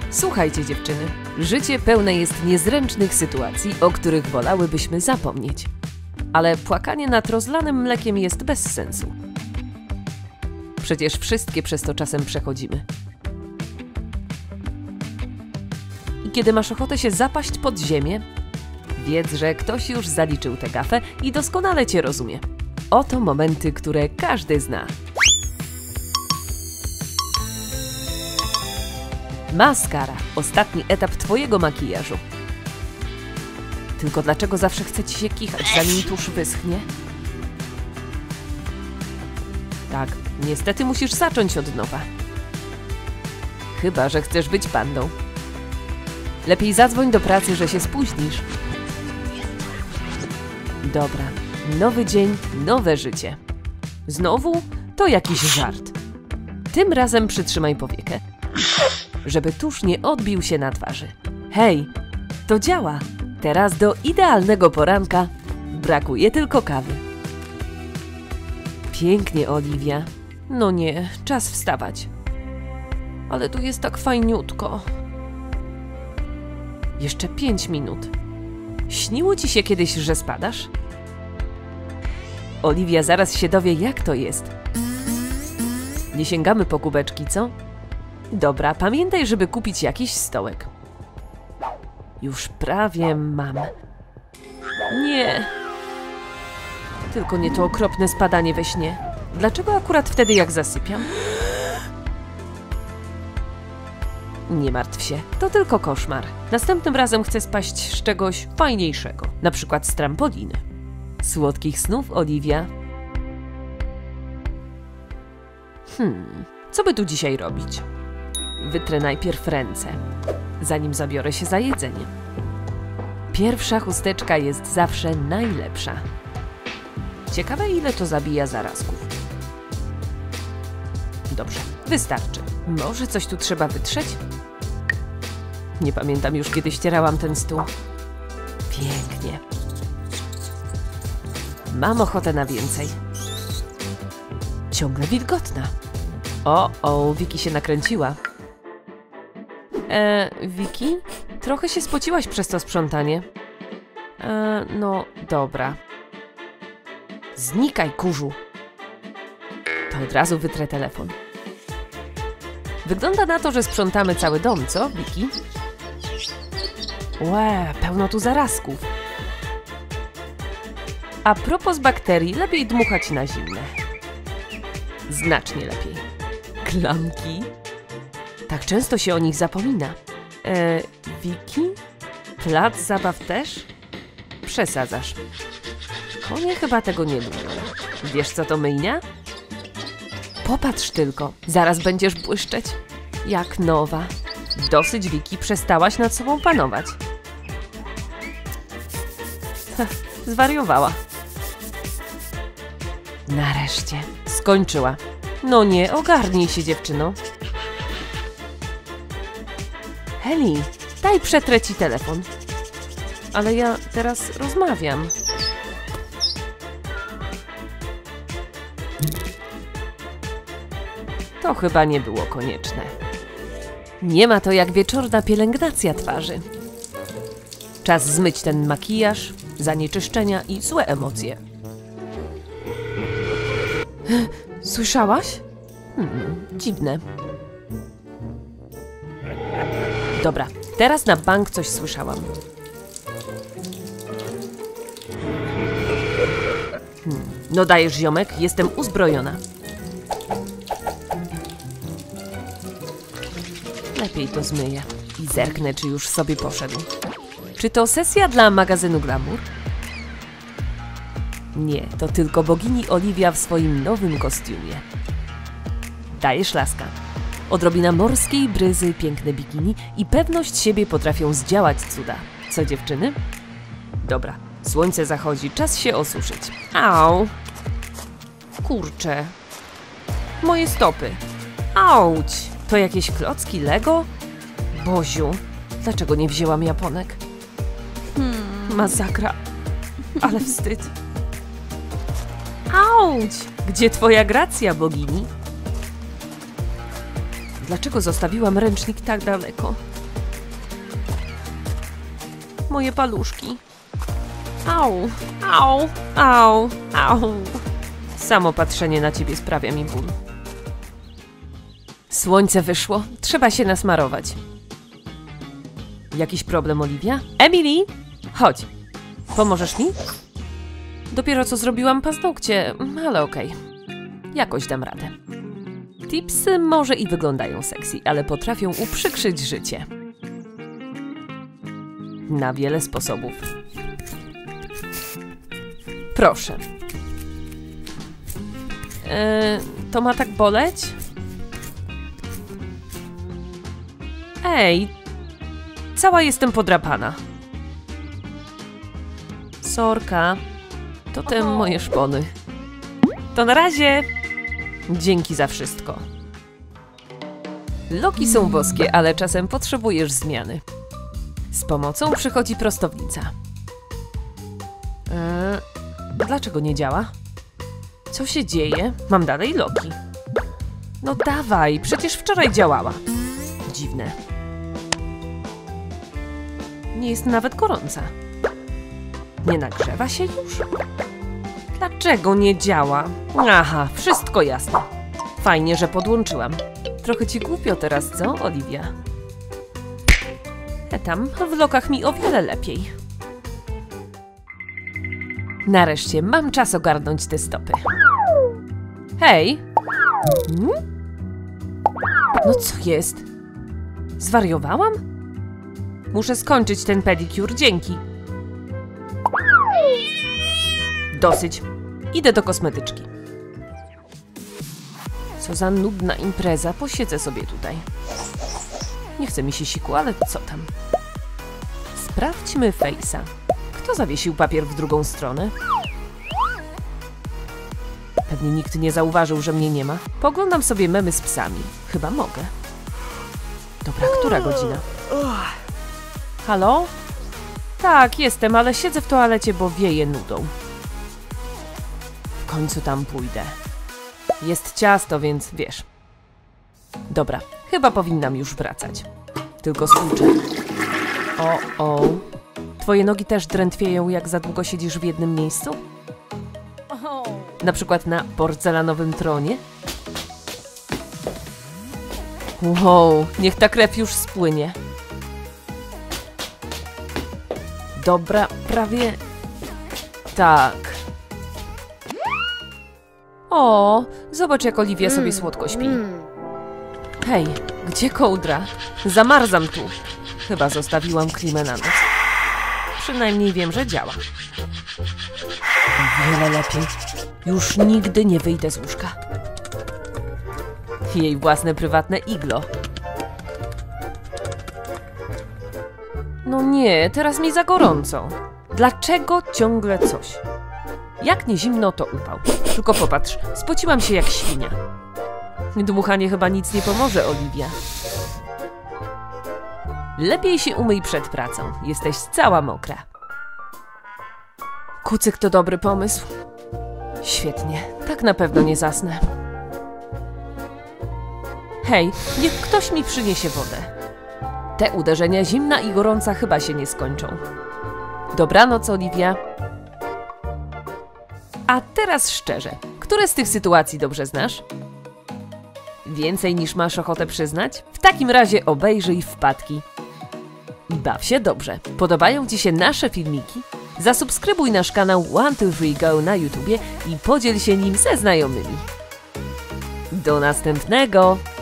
Słuchajcie dziewczyny, życie pełne jest niezręcznych sytuacji, o których wolałybyśmy zapomnieć. Ale płakanie nad rozlanym mlekiem jest bez sensu. Przecież wszystkie przez to czasem przechodzimy. I kiedy masz ochotę się zapaść pod ziemię, wiedz, że ktoś już zaliczył tę gafę i doskonale cię rozumie. Oto momenty, które każdy zna. Maskara. Ostatni etap twojego makijażu. Tylko dlaczego zawsze chce ci się kichać, zanim tusz wyschnie? Tak, niestety musisz zacząć od nowa. Chyba że chcesz być pandą. Lepiej zadzwoń do pracy, że się spóźnisz. Dobra, nowy dzień, nowe życie. Znowu? To jakiś żart. Tym razem przytrzymaj powiekę, żeby tusz nie odbił się na twarzy. Hej, to działa. Teraz do idealnego poranka brakuje tylko kawy. Pięknie, Oliwia. No nie, czas wstawać. Ale tu jest tak fajniutko. Jeszcze 5 minut. Śniło ci się kiedyś, że spadasz? Oliwia zaraz się dowie, jak to jest. Nie sięgamy po kubeczki, co? Dobra, pamiętaj, żeby kupić jakiś stołek. Już prawie mam. Nie. Tylko nie to okropne spadanie we śnie. Dlaczego akurat wtedy, jak zasypiam? Nie martw się, to tylko koszmar. Następnym razem chcę spaść z czegoś fajniejszego. Na przykład z trampoliny. Słodkich snów, Oliwia. Co by tu dzisiaj robić? Wytrę najpierw ręce, zanim zabiorę się za jedzenie. Pierwsza chusteczka jest zawsze najlepsza. Ciekawe, ile to zabija zarazków. Dobrze, wystarczy. Może coś tu trzeba wytrzeć? Nie pamiętam już, kiedy ścierałam ten stół. Pięknie. Mam ochotę na więcej. Ciągle wilgotna. O, Wiki się nakręciła. Wiki? Trochę się spociłaś przez to sprzątanie. No, dobra. Znikaj, kurzu. To od razu wytrę telefon. Wygląda na to, że sprzątamy cały dom, co, Wiki? Łe, pełno tu zarazków. A propos bakterii, lepiej dmuchać na zimne. Znacznie lepiej. Klamki? Tak często się o nich zapomina. Wiki? Plac zabaw też? Przesadzasz. Konie chyba tego nie lubią. Wiesz, co to myjnia? Popatrz tylko, zaraz będziesz błyszczeć. Jak nowa. Dosyć, Wiki, przestałaś nad sobą panować. Zwariowała. Nareszcie. Skończyła. No nie, ogarnij się, dziewczyno. Heli, daj przetrę ci telefon. Ale ja teraz rozmawiam. To chyba nie było konieczne. Nie ma to jak wieczorna pielęgnacja twarzy. Czas zmyć ten makijaż, zanieczyszczenia i złe emocje. Słyszałaś? Dziwne. Dobra, teraz na bank coś słyszałam. No dajesz, ziomek, jestem uzbrojona. Lepiej to zmyję i zerknę, czy już sobie poszedł. Czy to sesja dla magazynu Glamour? Nie, to tylko bogini Oliwia w swoim nowym kostiumie. Dajesz, laska. Odrobina morskiej bryzy, piękne bikini i pewność siebie potrafią zdziałać cuda. Co, dziewczyny? Dobra, słońce zachodzi, czas się osuszyć. Au! Kurczę. Moje stopy. Auć! To jakieś klocki Lego? Boziu, dlaczego nie wzięłam japonek? Masakra. Ale wstyd. Auć! Gdzie twoja gracja, bogini? Dlaczego zostawiłam ręcznik tak daleko? moje paluszki. Au, au, au, au. Samo patrzenie na ciebie sprawia mi ból. Słońce wyszło, trzeba się nasmarować. Jakiś problem, Olivia? Emily, chodź. Pomożesz mi? Dopiero co zrobiłam paznokcie, ale okej. Jakoś dam radę. Tipsy może i wyglądają sexy, ale potrafią uprzykrzyć życie. Na wiele sposobów. Proszę. To ma tak boleć? Ej, cała jestem podrapana. Sorka, to te moje szpony. To na razie. Dzięki za wszystko. Loki są boskie, ale czasem potrzebujesz zmiany. Z pomocą przychodzi prostownica. Dlaczego nie działa? Co się dzieje? Mam dalej Loki. No dawaj, przecież wczoraj działała. Dziwne. Nie jest nawet gorąca. Nie nagrzewa się już? Dlaczego nie działa? Aha, wszystko jasne. Fajnie, że podłączyłam. Trochę ci głupio teraz, co, Olivia? Tam, w Lokach mi o wiele lepiej. Nareszcie mam czas ogarnąć te stopy. Hej! No co jest? Zwariowałam? Muszę skończyć ten pedicure, dzięki. Dosyć. Idę do kosmetyczki. Co za nudna impreza, posiedzę sobie tutaj. Nie chce mi się siku, ale co tam? Sprawdźmy Face'a. Kto zawiesił papier w drugą stronę? Pewnie nikt nie zauważył, że mnie nie ma. Poglądam sobie memy z psami. Chyba mogę. Dobra, która godzina? Halo? Tak, jestem, ale siedzę w toalecie, bo wieje nudą. W końcu tam pójdę. Jest ciasto, więc wiesz. Dobra, chyba powinnam już wracać. Tylko spłuczę. O. Twoje nogi też drętwieją, jak za długo siedzisz w jednym miejscu? Na przykład na porcelanowym tronie? Wow, niech ta krew już spłynie. Dobra, prawie... Tak. O, zobacz, jak Olivia sobie słodko śpi. Hej, gdzie kołdra? Zamarzam tu. Chyba zostawiłam klimę na noc. Przynajmniej wiem, że działa. Wiele lepiej. Już nigdy nie wyjdę z łóżka. Jej własne prywatne iglo. No nie, teraz mi za gorąco. Dlaczego ciągle coś? Jak nie zimno, to upał. Tylko popatrz, spociłam się jak świnia. Dmuchanie chyba nic nie pomoże, Olivia. Lepiej się umyj przed pracą. Jesteś cała mokra. Kucyk to dobry pomysł. Świetnie, tak na pewno nie zasnę. Hej, niech ktoś mi przyniesie wodę. Te uderzenia zimna i gorąca chyba się nie skończą. Dobranoc, Olivia. A teraz szczerze, które z tych sytuacji dobrze znasz? Więcej niż masz ochotę przyznać? W takim razie obejrzyj wpadki. I baw się dobrze. Podobają Ci się nasze filmiki? Zasubskrybuj nasz kanał 123Go na YouTubie i podziel się nim ze znajomymi. Do następnego!